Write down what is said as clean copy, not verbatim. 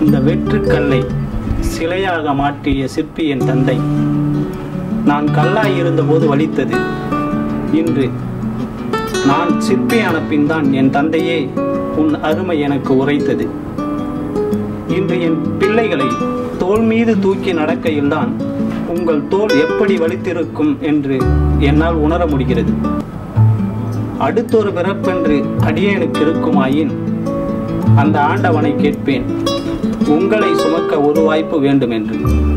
இந்த வெற்றுக்கல்லை சிலையாக மாற்றிய சிற்பி என் தந்தை. நான் கல்லாய் இருந்தபோது வலித்தது. இன்று நான் சிற்பியான பின் தான் என் தந்தையே உன் அருமை எனக்கு உரைத்தது. இன்று என் பிள்ளைகளை தோள் மீது தூக்கி நடக்கையில்தான் உங்கள் தோள் எப்படி வலித்திருக்கும் என்று என்னால் உணர முடிகிறது. அடுத்தொரு பிறப்பென்று அடியேனுக்கு இருக்குமாயின் அந்த ஆண்டவனை கேட்பேன், உங்களை சுமக்க ஒரு வாய்ப்பு வேண்டும் என்று.